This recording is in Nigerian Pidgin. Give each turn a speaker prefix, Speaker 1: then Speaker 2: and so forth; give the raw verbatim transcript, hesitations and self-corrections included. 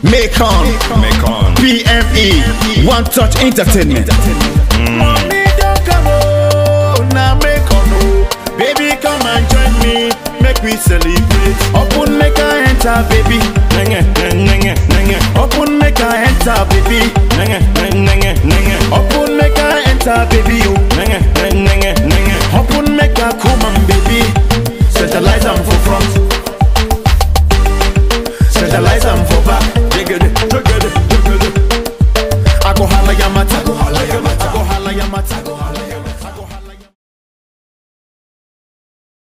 Speaker 1: Macon,
Speaker 2: Macon,
Speaker 1: P M E, One Touch Entertainment.
Speaker 3: Mommy don't come on, now Macon, oh. Baby come and join me, make we celebrate. Open make I enter, baby. Open make I enter, baby. Open make I enter, baby. Open make I come on, baby. Centralize them for front.